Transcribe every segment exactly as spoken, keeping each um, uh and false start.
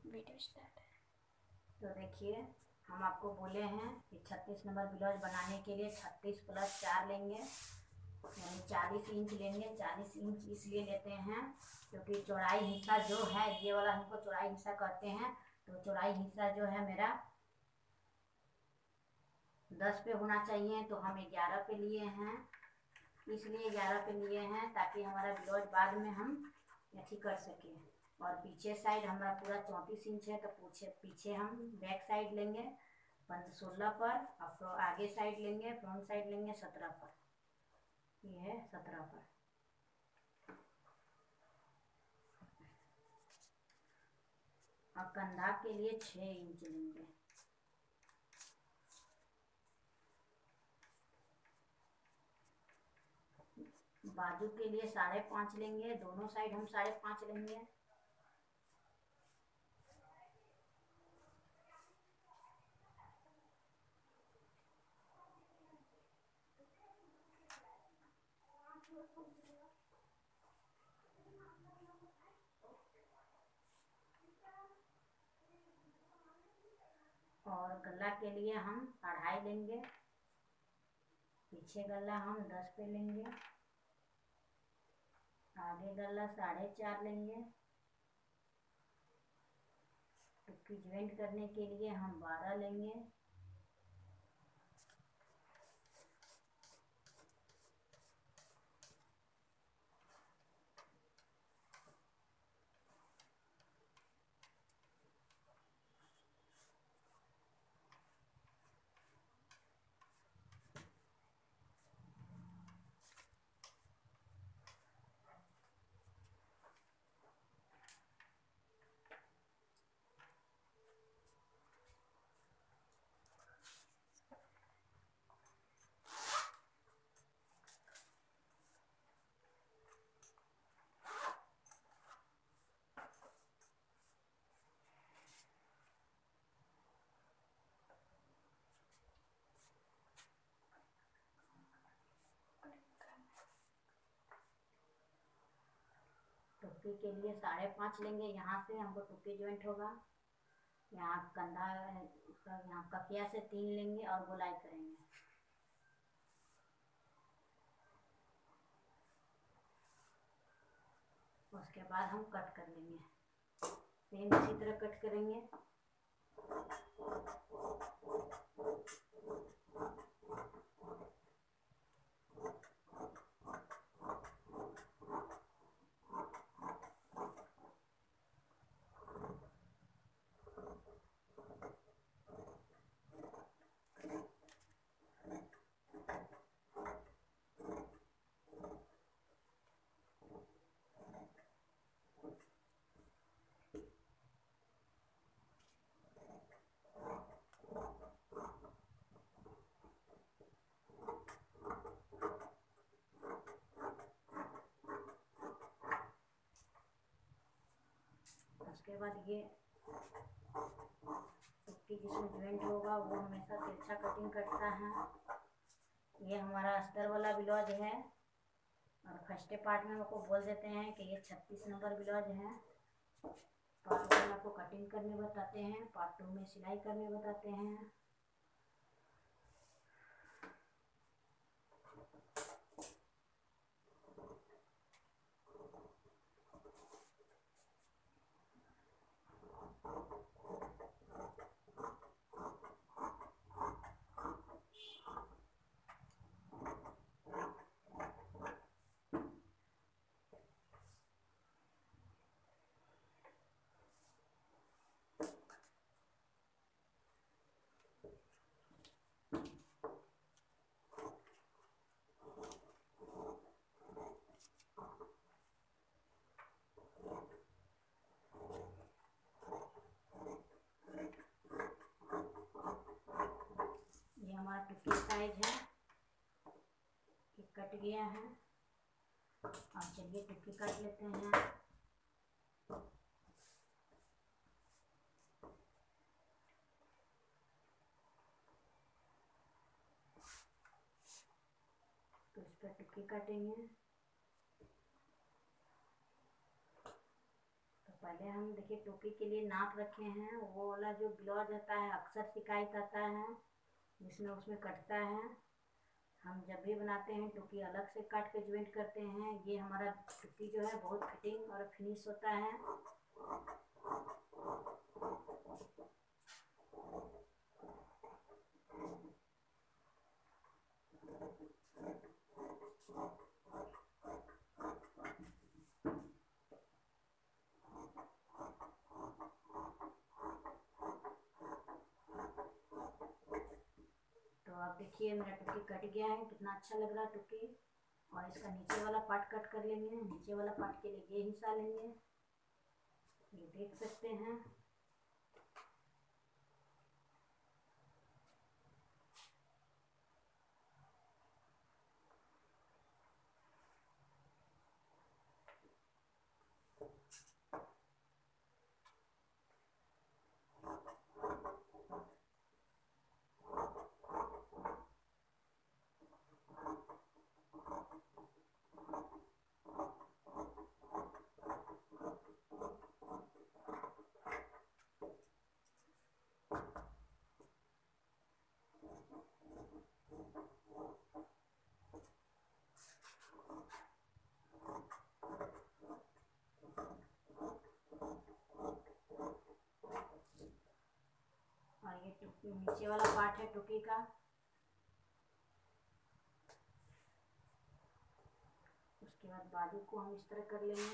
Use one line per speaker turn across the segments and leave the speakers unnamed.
Video start है।
तो देखिए, हम आपको बोले हैं कि छत्तीस नंबर ब्लाउज बनाने के लिए छत्तीस प्लस चार लेंगे, यानी चालीस इंच लेंगे। चालीस इंच इसलिए लेते हैं क्योंकि चौड़ाई हिस्सा जो है, ये वाला हमको चौड़ाई हिस्सा कहते हैं, तो चौड़ाई हिस्सा जो है मेरा दस पे होना चाहिए, तो हम ग्यारह पे लिए हैं। इसलिए ग्यारह पे लिए हैं ताकि हमारा ब्लाउज बाद में हम अच्छी कर सकें। और पीछे साइड हमारा पूरा चौंतीस इंच है, तो पीछे पीछे हम बैक साइड लेंगे सोलह पर, और तो आगे साइड लेंगे, फ्रंट साइड लेंगे सत्रह पर। ये है सत्रह पर। और कंधा के लिए छः इंच लेंगे। बाजू के लिए साढ़े पाँच लेंगे, दोनों साइड हम साढ़े पाँच लेंगे। और गला के लिए हम अढ़ाई लेंगे, पीछे गला हम दस पे लेंगे, आगे गला साढ़े चार लेंगे। टुक्की ज्वाइंट करने के लिए हम बारह लेंगे। टुक्की के लिए साढ़े पाँच लेंगे। यहाँ से हमको टुक्की ज्वाइंट होगा, यहाँ कंधा का यहाँ ककिया से तीन लेंगे और गोलाई करेंगे। उसके बाद हम कट कर लेंगे, सेम इसी तरह कट करेंगे। उसके बाद ये टुक्की जिसमें ज्वाइंट होगा वो हमेशा तिरछा कटिंग करता है। ये हमारा अस्तर वाला ब्लाउज है, और फर्स्ट पार्ट में आपको बोल देते हैं कि ये छत्तीस नंबर ब्लाउज है। पार्ट वन में आपको कटिंग करने बताते हैं, पार्ट टू में सिलाई करने बताते हैं। ये हमारा टुक्की साइज है, ये कट गया है। अब चलिए टुक्की काट लेते हैं। तो इस पर टुक्की काटेंगे। तो पहले हम देखिए टोपी के लिए नाप रखे हैं। वो वाला जो ब्लाउज होता है अक्सर शिकायत आता है जिसमें उसमें कटता है। हम जब भी बनाते हैं टोपी अलग से काट के ज्वाइंट करते हैं। ये हमारा टोपी जो है बहुत फिटिंग और फिनिश होता है। तो आप देखिए मेरा टोपी कट गया है, कितना अच्छा लग रहा है टोपी। और इसका नीचे वाला पार्ट कट कर लेंगे। नीचे वाला पार्ट के लिए ये हिस्सा लेंगे, ये देख सकते हैं। और ये टोपी नीचे वाला पार्ट है टोपी का। उसके बाद बाजू को हम इस तरह कर लेंगे।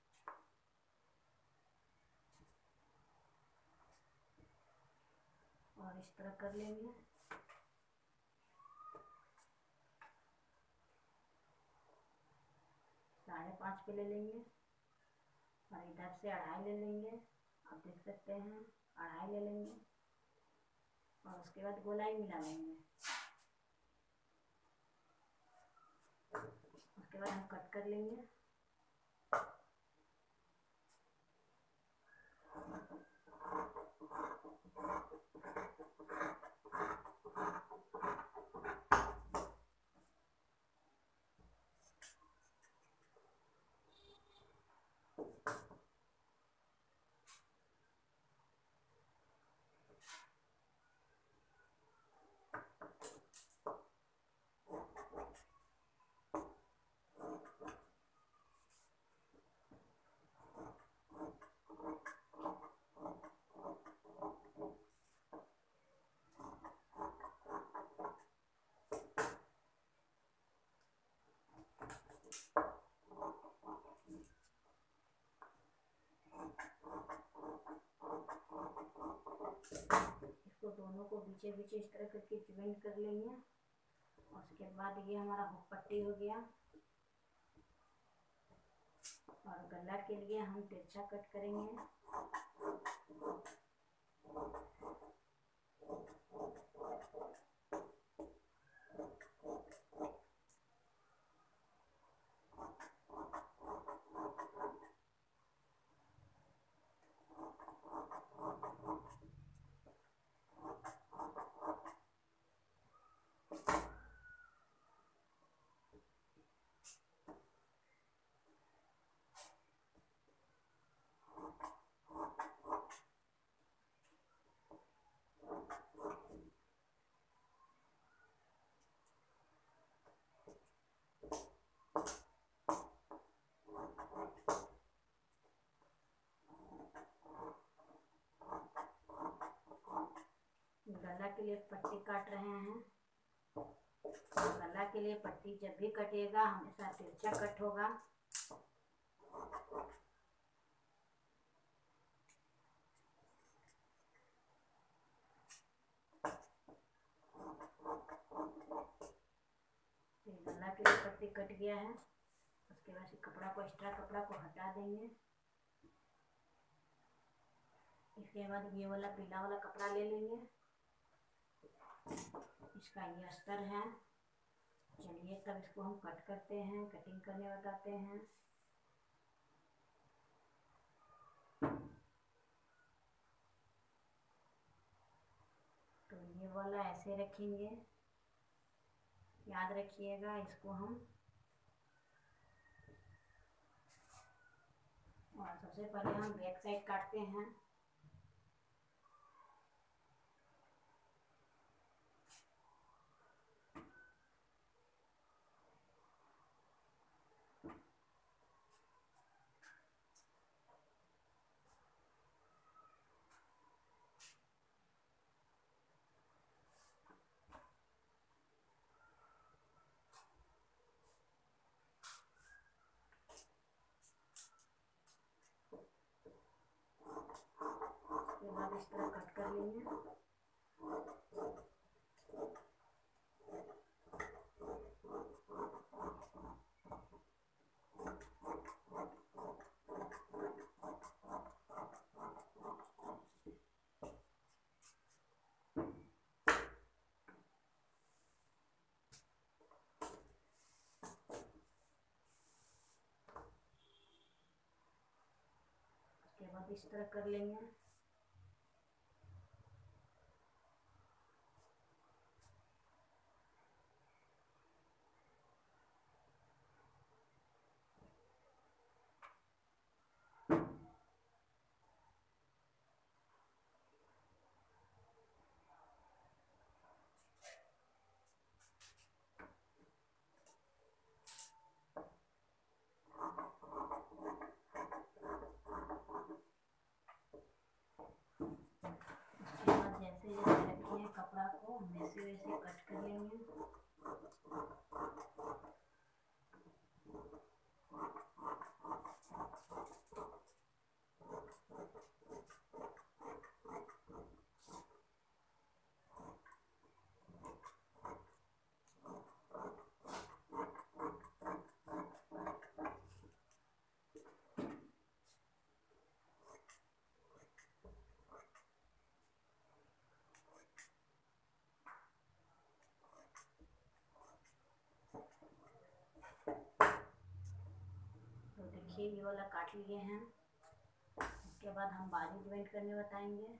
और इस तरह कर लेंगे। साढ़े पाँच पे ले लेंगे और इधर से अढ़ाई ले लेंगे। आप देख सकते हैं अढ़ाई ले लेंगे और उसके बाद गोलाई मिला लेंगे। उसके बाद हम कट कर लेंगे। इसको दोनों को बीचे बीचे इस तरह करके ज्वाइंट कर लेंगे। और उसके बाद ये हमारा हुक पट्टी हो गया। और गला के लिए हम तिरछा कट करेंगे। गला के लिए पट्टी काट रहे हैं। गला के लिए पट्टी जब भी कटेगा हमेशा तिरछा कट होगा। गला के लिए पट्टी कट गया है। उसके बाद कपड़ा को एक्स्ट्रा कपड़ा को हटा देंगे। इसके बाद ये वाला पीला वाला कपड़ा ले लेंगे। इसका ये अस्तर है। चलिए तब इसको हम कट करते हैं, कटिंग करने बताते हैं। तो ये वाला ऐसे रखेंगे, याद रखिएगा। इसको हम और सबसे पहले हम बैक साइड काटते हैं। उसके बाद इस तरह कट कर लेंगे। उसके बाद इस तरह कर लेंगे। जैसे जैसे रखे हैं कपड़ा को वैसे वैसे कट कर लेंगे। तो देखिए ये वाला काट लिए हैं। उसके बाद हम बाजू ज्वाइंट करने बताएंगे।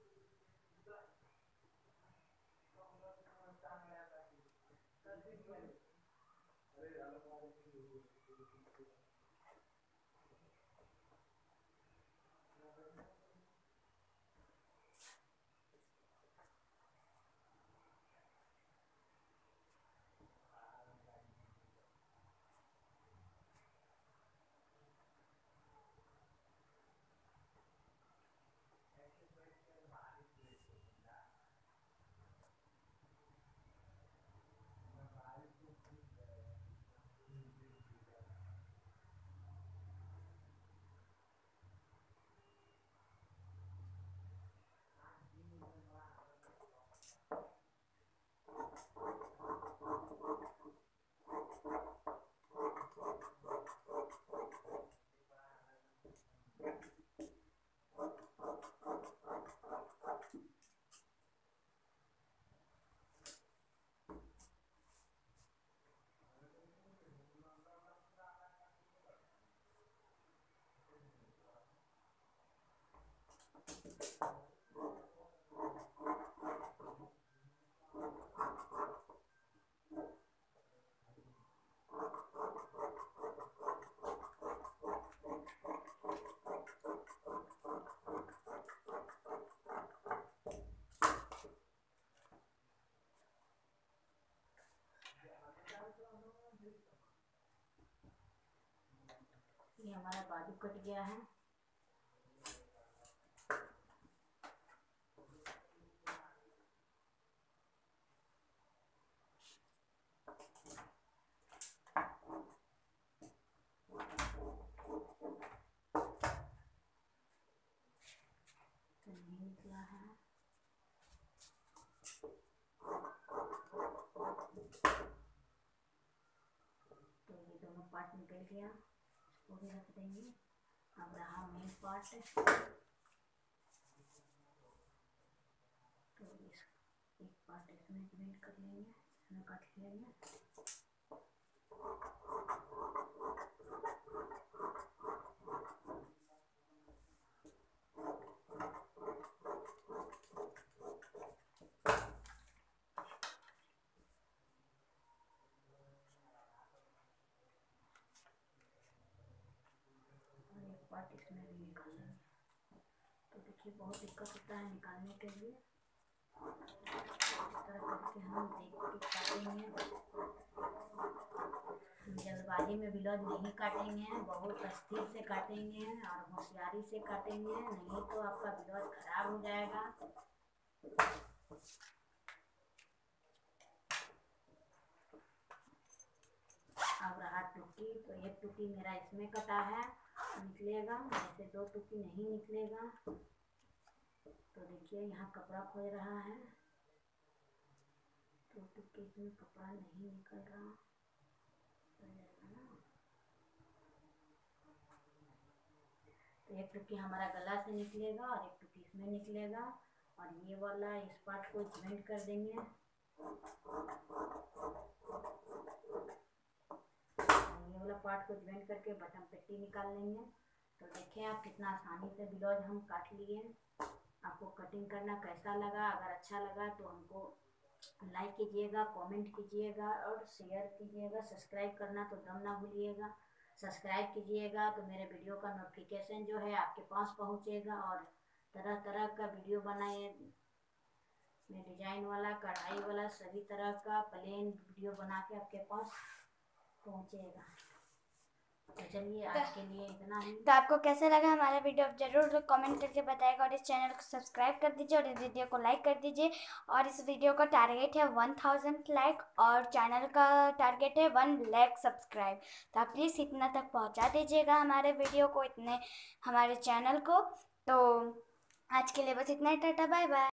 ये हमारा बाजू कट गया है। तो नहीं निकला है। तो ये दोनों पार्ट निकल गया, इसको भी रख देंगे। अब रहा मेन पार्ट। तो इस एक पार्ट इसमें ज्वाइंट कर लेंगे, इसमें काट लेंगे। पार्ट इसमें भी निकाल लेंगे। तो देखिए बहुत दिक्कत होता है निकालने के लिए, इस तरह करके हम देख के काटेंगे। जल्दबाजी में ब्लाउज नहीं काटेंगे, बहुत स्थिर से काटेंगे और होशियारी से काटेंगे, नहीं तो आपका ब्लाउज खराब हो जाएगा। अब रहा टुकी, तो एक टुकी मेरा इसमें कटा है, निकलेगा, ऐसे दो टुकी नहीं निकलेगा। तो देखिए यहाँ कपड़ा खोज रहा है, दो टुकी इसमें कपड़ा नहीं निकल रहा, तो एक टुकी हमारा गला से निकलेगा और एक टुकी इसमें निकलेगा। और ये वाला इस पार्ट को ज्वाइंट कर देंगे, ये वाला पार्ट को ज्वाइंट करके बटन पट्टी निकाल लेंगे। तो देखें आप कितना आसानी से ब्लाउज हम काट लिए। आपको कटिंग करना कैसा लगा? अगर अच्छा लगा तो हमको लाइक कीजिएगा, कमेंट कीजिएगा और शेयर कीजिएगा। सब्सक्राइब करना तो दम ना भूलिएगा। सब्सक्राइब कीजिएगा तो मेरे वीडियो का नोटिफिकेशन जो है आपके पास पहुंचेगा। और तरह तरह का वीडियो बनाए, मैं डिजाइन वाला, कढ़ाई वाला, सभी तरह का प्लेन वीडियो बना के आपके पास पहुंचेगा। तो चलिए आज के लिए इतना ही।
तो आपको कैसा लगा हमारा वीडियो जरूर कमेंट करके बताएगा और इस चैनल को सब्सक्राइब कर दीजिए और इस वीडियो को लाइक कर दीजिए। और इस वीडियो का टारगेट है वन थाउजेंड लाइक और चैनल का टारगेट है वन लाख सब्सक्राइब। तो आप प्लीज़ इतना तक पहुंचा दीजिएगा हमारे वीडियो को, इतने हमारे चैनल को। तो आज के लिए बस इतना ही, टाटा बाय बाय।